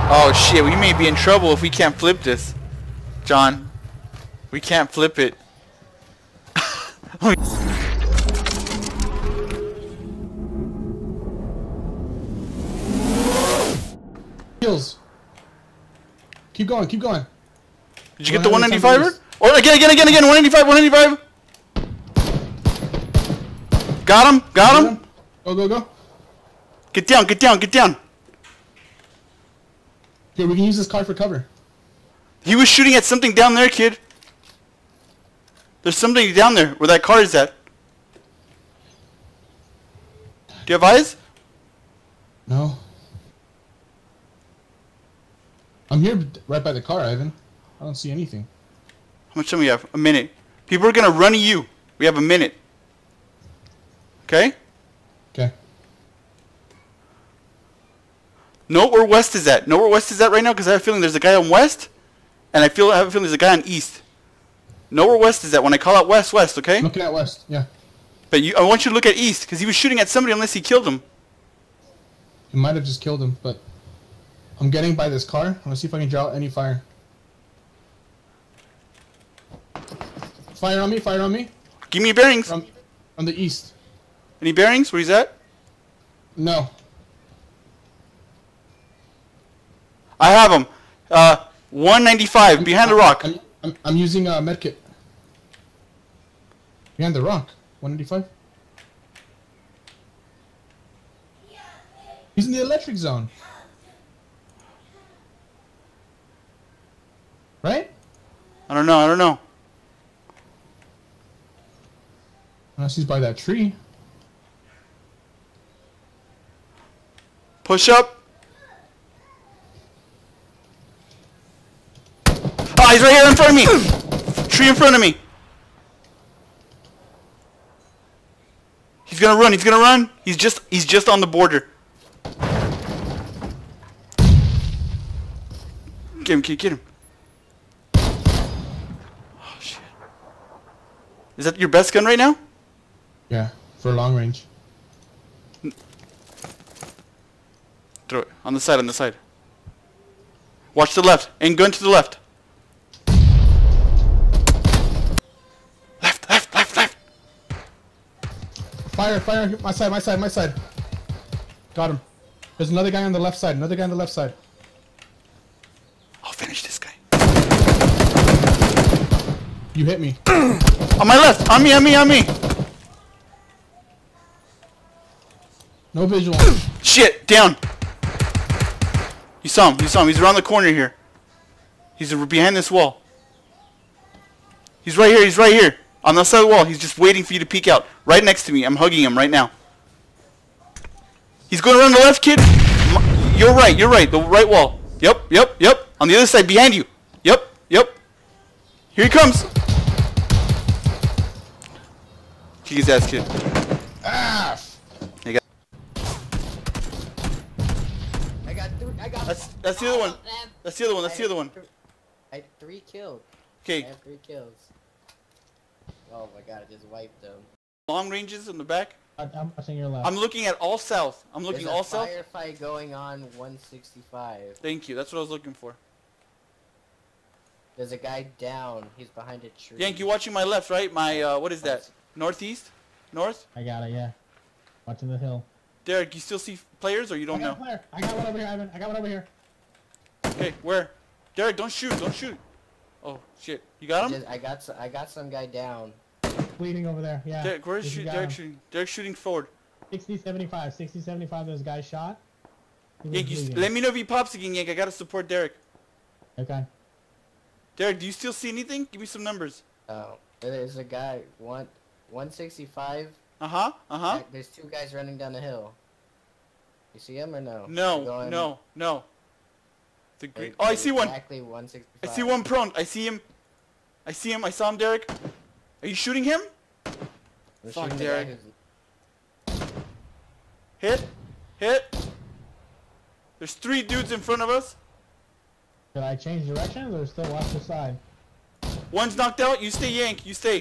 Oh shit, we may be in trouble if we can't flip this. John. We can't flip it. Kills. Keep going, keep going. Did you get the 195er? Or again, 195. Got him. Go. Get down. Here, we can use this car for cover. He was shooting at something down there, kid. There's something down there where that car is at. Do you have eyes? No. I'm here right by the car, Ivan. I don't see anything. How much time we have? A minute. People are gonna run to you. We have a minute. Okay? Okay. Know where west is at. Know where west is at right now, because I have a feeling there's a guy on west, and I have a feeling there's a guy on east. Know where west is at when I call out west, okay? I'm looking at west, yeah. But I want you to look at east, because he was shooting at somebody unless he killed him. He might have just killed him, but I'm getting by this car. I'm gonna see if I can draw any fire. Fire on me. Give me your bearings. From the east. Any bearings? Where he's at? No. I have him. 195 behind the rock. I'm using a medkit. Behind the rock. 195. He's in the electric zone. Right? I don't know. Unless he's by that tree. Push up. Ah, he's right here in front of me. Tree in front of me. He's gonna run. He's just on the border. Get him. Oh shit. Is that your best gun right now? Yeah, for long range. Throw it. On the side. Watch the left. Aim gun to the left. Left. Fire, my side. Got him. There's another guy on the left side, I'll finish this guy. You hit me. On my left. On me. No visual. Shit, down. You saw him. He's around the corner here. He's behind this wall. He's right here. On the side of the wall. He's just waiting for you to peek out. Right next to me. I'm hugging him right now. He's going around the left, kid. You're right. The right wall. Yep. On the other side, behind you. Yep. Here he comes. Kick his ass, kid. Ah! That's the other one. That's the other one. I had 3 kills. Okay. I have 3 kills. Oh my god, I just wiped them. Long ranges in the back. I'm watching your left. I'm looking at all south. There's a firefight going on 165. Thank you. That's what I was looking for. There's a guy down. He's behind a tree. Yank, you watching my left, right? My, what is that? Northeast? North? I got it, yeah. Watching the hill. Derek, you still see players or you don't know? Player. I got one over here, Ivan. I got one over here. Okay, where? Derek, don't shoot. Oh, shit. You got him? I got some guy down. Bleeding over there, yeah. Derek, where is Derek shooting? Derek's shooting forward. 60-75. 60-75, there's a guy shot. Yank, let me know if he pops again, Yank. I gotta support Derek. Okay. Derek, do you still see anything? Give me some numbers. Oh, there's a guy, 165. Uh-huh. There's 2 guys running down the hill. You see him or no? No. The green. Oh, I see one. Exactly 165. I see one prone. I see him. I saw him, Derek. Are you shooting him? Fuck, Derek. Hit. There's 3 dudes in front of us. Did I change directions or still watch the side? One's knocked out. You stay, Yank. You stay.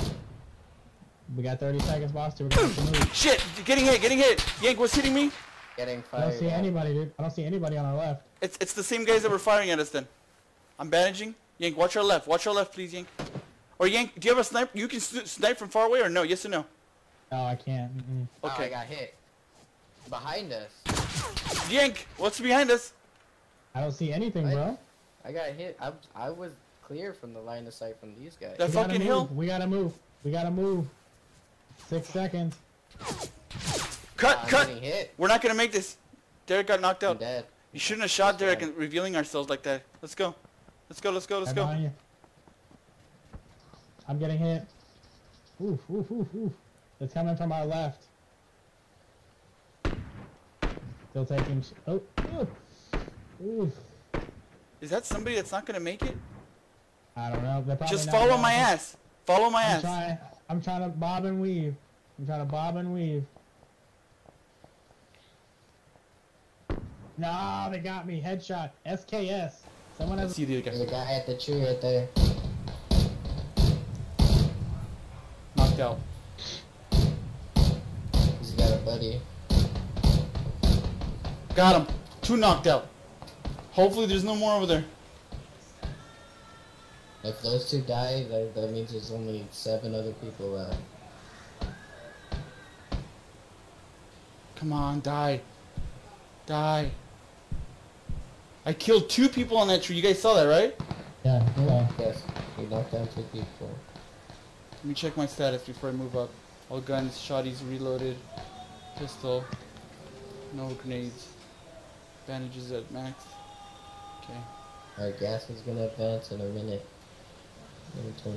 We got 30 seconds, boss. We're gonna have to move. Shit! Getting hit. Yank, what's hitting me? Getting I fired. don't see anybody, dude. I don't see anybody on our left. It's the same guys that were firing at us then. I'm bandaging. Yank, watch our left. Watch our left, please, Yank. Or Yank, do you have a sniper? You can snipe from far away or no? Yes or no? No, I can't. Mm-mm. Okay. Okay. Oh, I got hit. Behind us. Yank, what's behind us? I don't see anything, bro. I got hit. I was clear from the line of sight from these guys. That We gotta fucking move. hill. We gotta move. We gotta move. 6 seconds. Cut, I'm cut. getting hit. We're not gonna make this. Derek got knocked I'm out. dead. You shouldn't have shot Derek and revealing ourselves like that. Let's go. Let's go, let's go, let's Right go. behind you. I'm getting hit. Oof, oof, oof, oof. It's coming from our left. Still taking. Oh, oof. Oof. Is that somebody that's not gonna make it? I don't know. They're probably Just not follow gonna- my ass. Follow my I'm ass. trying to bob and weave. I'm trying to bob and weave. No, they got me. Headshot. SKS. Someone Let's has. see the other There's a guy. guy at the tree right there. Knocked out. He's got a buddy. Got him. 2 knocked out. Hopefully there's no more over there. If those 2 die, that means there's only 7 other people left. Come on, die. Die. I killed 2 people on that tree. You guys saw that, right? Yeah, yeah. Yes, he knocked down 2 people. Let me check my status before I move up. All guns, shotties reloaded. Pistol. No grenades. Bandages at max. Okay. Our gas is gonna advance in a minute. Maybe 20.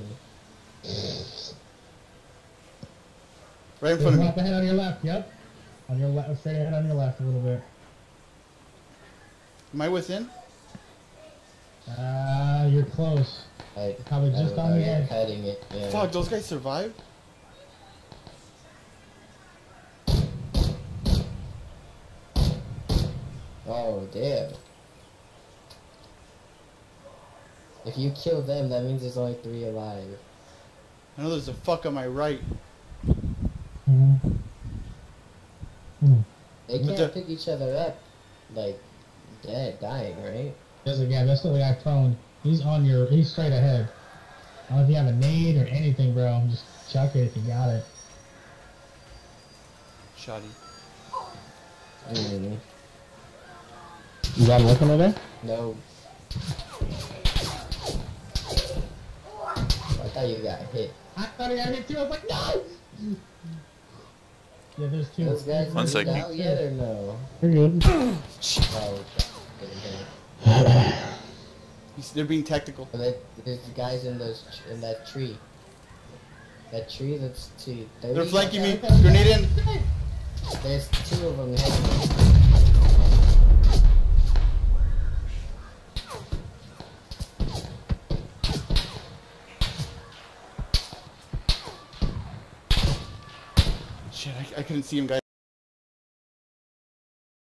Right in There's front of one me. up ahead on your left. Yep. On your left, straight ahead on your left a little bit. Am I within? You're close. Probably just on the edge. Cutting it. Yeah. Fuck, those guys survived? Oh, damn. If you kill them, that means there's only 3 alive. I know there's a fuck on my right. Mhm. Hmm. They But can't the- pick each other up, like, dead, dying, right? There's a guy. That's the guy prone. He's on your. He's straight ahead. I don't know if you have a nade or anything, bro. Just chuck it if you got it. Shoddy. Mm. You got him looking over there? No. I thought you got hit. I thought he got hit too. I was like, no! Yeah, there's 2. Those guys One moved second. out yet or no? You're good. Oh, They're being tactical. there's guys in that tree. That tree that's to 30. They're flanking me. Okay. Grenade in. There's 2 of them heading. Shit, I couldn't see him, guys.